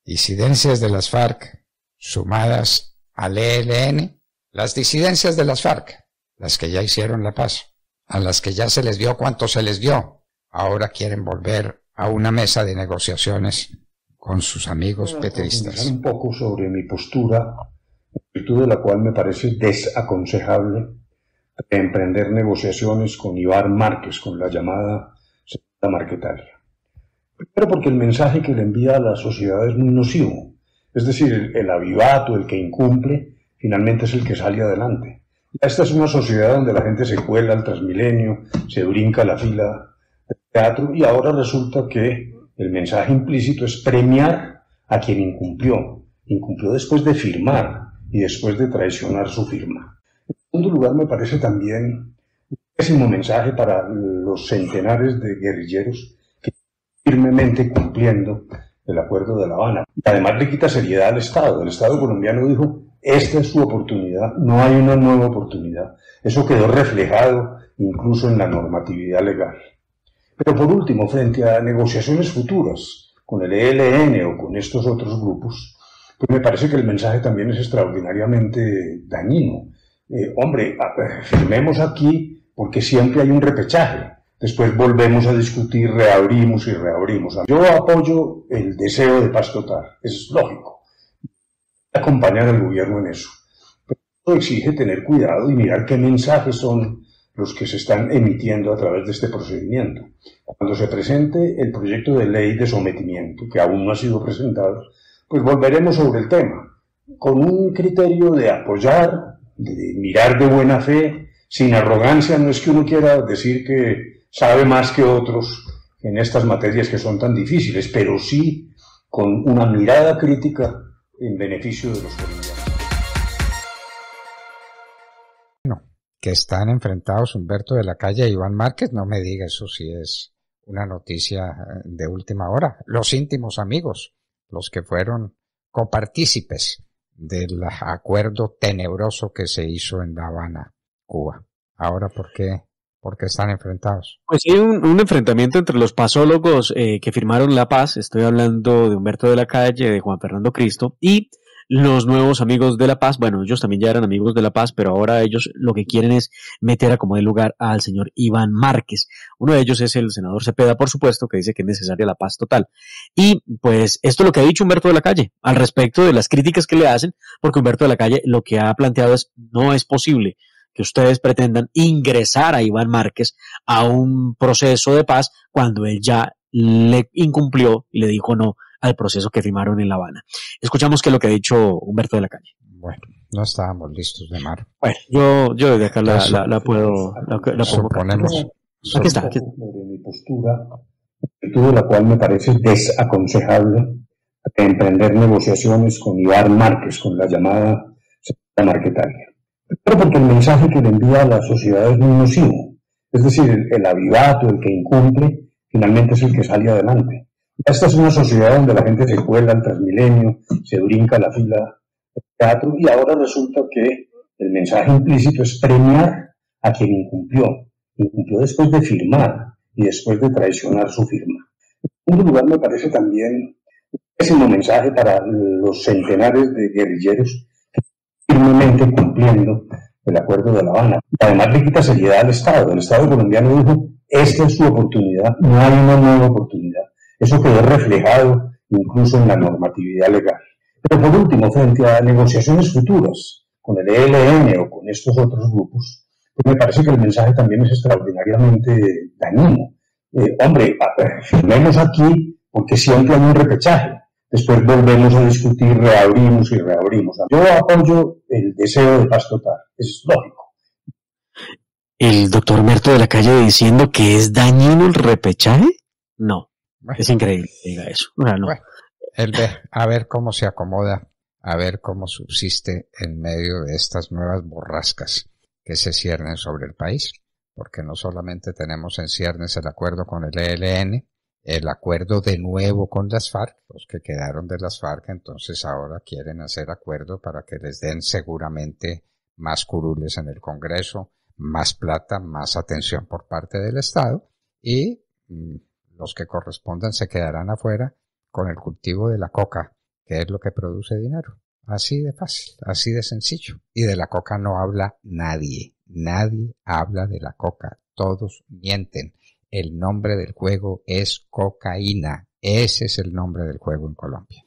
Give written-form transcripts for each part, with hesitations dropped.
disidencias de las FARC sumadas al ELN, las disidencias de las FARC, las que ya hicieron la paz, a las que ya se les dio cuanto se les dio, ahora quieren volver a una mesa de negociaciones con sus amigos petristas. Un poco sobre mi postura, en virtud de la cual me parece desaconsejable emprender negociaciones con Iván Márquez, con la llamada segunda Marquetalia. Primero porque el mensaje que le envía a la sociedad es muy nocivo, es decir, el avivato, el que incumple, finalmente es el que sale adelante. Esta es una sociedad donde la gente se cuela al Transmilenio, se brinca la fila del teatro y ahora resulta que el mensaje implícito es premiar a quien incumplió después de firmar y después de traicionar su firma. En segundo lugar, me parece también un pésimo mensaje para los centenares de guerrilleros que firmemente cumpliendo el acuerdo de La Habana. Y además le quita seriedad al Estado. El Estado colombiano dijo, esta es su oportunidad, no hay una nueva oportunidad. Eso quedó reflejado incluso en la normatividad legal. Pero por último, frente a negociaciones futuras con el ELN o con estos otros grupos, pues me parece que el mensaje también es extraordinariamente dañino. Firmemos aquí porque siempre hay un repechaje. Después volvemos a discutir, reabrimos y reabrimos. Yo apoyo el deseo de paz total, es lógico. Acompañar al gobierno en eso. Pero eso exige tener cuidado y mirar qué mensajes son los que se están emitiendo a través de este procedimiento. Cuando se presente el proyecto de ley de sometimiento, que aún no ha sido presentado, pues volveremos sobre el tema, con un criterio de apoyar, de mirar de buena fe, sin arrogancia. No es que uno quiera decir que sabe más que otros en estas materias que son tan difíciles, pero sí con una mirada crítica en beneficio de los colombianos. Que están enfrentados Humberto de la Calle e Iván Márquez, no me diga, eso sí es una noticia de última hora. Los íntimos amigos, los que fueron copartícipes del acuerdo tenebroso que se hizo en La Habana, Cuba. Ahora, ¿por qué están enfrentados? Pues hay un enfrentamiento entre los pasólogos que firmaron la paz, estoy hablando de Humberto de la Calle, de Juan Fernando Cristo, y los nuevos amigos de la paz. Bueno, ellos también ya eran amigos de la paz, pero ahora ellos lo que quieren es meter a como de lugar al señor Iván Márquez. Uno de ellos es el senador Cepeda, por supuesto, que dice que es necesaria la paz total. Y pues esto es lo que ha dicho Humberto de la Calle al respecto de las críticas que le hacen, porque Humberto de la Calle lo que ha planteado es: no es posible que ustedes pretendan ingresar a Iván Márquez a un proceso de paz cuando él ya le incumplió y le dijo no al proceso que firmaron en La Habana. Escuchamos qué es lo que ha dicho Humberto de la Calle. Bueno, no estábamos listos de mar. Bueno, yo desde acá la puedo suponemos. Aquí está. De mi postura, en virtud de la cual me parece desaconsejable emprender negociaciones con Iván Márquez, con la llamada segunda Marquetalia. Pero porque el mensaje que le envía a la sociedad es muy nocivo. Es decir, el avivato, el que incumple, finalmente es el que sale adelante. Esta es una sociedad donde la gente se cuela al Transmilenio, se brinca la fila del teatro y ahora resulta que el mensaje implícito es premiar a quien incumplió después de firmar y después de traicionar su firma. En segundo lugar, me parece también un pésimo mensaje para los centenares de guerrilleros que firmemente cumpliendo el acuerdo de La Habana. Además le quita seriedad al Estado. El Estado colombiano dijo, esta es su oportunidad, no hay una nueva oportunidad. Eso quedó reflejado incluso en la normatividad legal. Pero por último, frente a negociaciones futuras con el ELN o con estos otros grupos, pues me parece que el mensaje también es extraordinariamente dañino. Firmemos aquí porque siempre hay un repechaje. Después volvemos a discutir, reabrimos y reabrimos. Yo apoyo el deseo de paz total, es lógico. ¿El doctor Humberto de la Calle diciendo que es dañino el repechaje? No. Bueno, es increíble que diga eso. No. Bueno, él ve a ver cómo se acomoda, a ver cómo subsiste en medio de estas nuevas borrascas que se ciernen sobre el país, porque no solamente tenemos en ciernes el acuerdo con el ELN, el acuerdo de nuevo con las FARC, los que quedaron de las FARC, entonces ahora quieren hacer acuerdo para que les den seguramente más curules en el Congreso, más plata, más atención por parte del Estado, y los que correspondan se quedarán afuera con el cultivo de la coca que es lo que produce dinero. Así de fácil, así de sencillo. Y de la coca no habla nadie. Nadie habla de la coca. Todos mienten. El nombre del juego es cocaína. Ese es el nombre del juego en Colombia.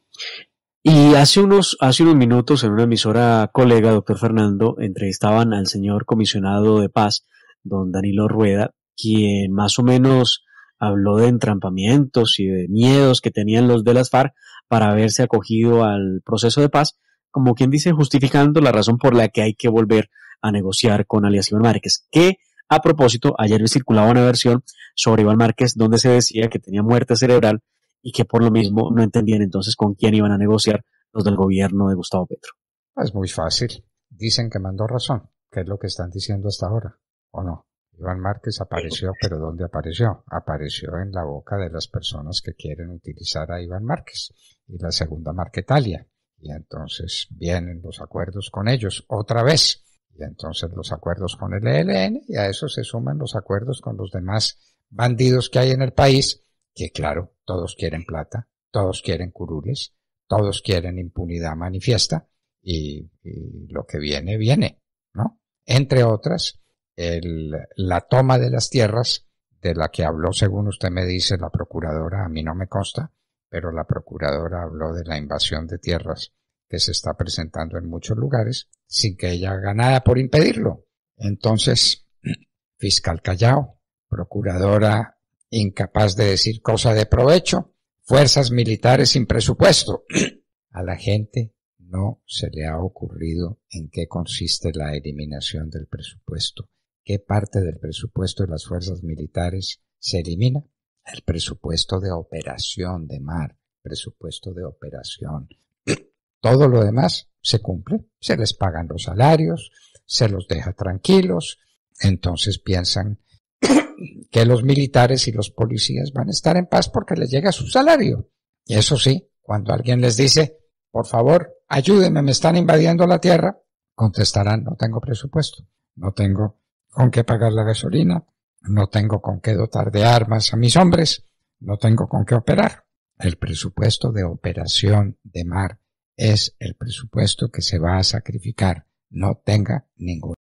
Y hace unos minutos en una emisora colega, doctor Fernando, entrevistaban al señor comisionado de paz, don Danilo Rueda, quien más o menos habló de entrampamientos y de miedos que tenían los de las FARC para haberse acogido al proceso de paz, como quien dice, justificando la razón por la que hay que volver a negociar con alias Iván Márquez, que a propósito, ayer circulaba una versión sobre Iván Márquez donde se decía que tenía muerte cerebral y que por lo mismo no entendían entonces con quién iban a negociar los del gobierno de Gustavo Petro. Es muy fácil. Dicen que mandó razón, que es lo que están diciendo hasta ahora, ¿o no? Iván Márquez apareció, pero ¿dónde apareció? Apareció en la boca de las personas que quieren utilizar a Iván Márquez y la segunda Marquetalia. Y entonces vienen los acuerdos con ellos otra vez. Y entonces los acuerdos con el ELN y a eso se suman los acuerdos con los demás bandidos que hay en el país, que claro, todos quieren plata, todos quieren curules, todos quieren impunidad manifiesta y lo que viene, viene, ¿no? Entre otras, la toma de las tierras de la que habló, según usted me dice, la procuradora, a mí no me consta, pero la procuradora habló de la invasión de tierras que se está presentando en muchos lugares sin que ella haga nada por impedirlo. Entonces, fiscal callao, procuradora incapaz de decir cosa de provecho, fuerzas militares sin presupuesto. A la gente no se le ha ocurrido en qué consiste la eliminación del presupuesto. ¿Qué parte del presupuesto de las fuerzas militares se elimina? El presupuesto de operación de mar, presupuesto de operación. Todo lo demás se cumple, se les pagan los salarios, se los deja tranquilos, entonces piensan que los militares y los policías van a estar en paz porque les llega su salario. Y eso sí, cuando alguien les dice, por favor, ayúdenme, me están invadiendo la tierra, contestarán, no tengo presupuesto, no tengo con qué pagar la gasolina, no tengo con qué dotar de armas a mis hombres, no tengo con qué operar. El presupuesto de operación de mar es el presupuesto que se va a sacrificar, no tenga ningún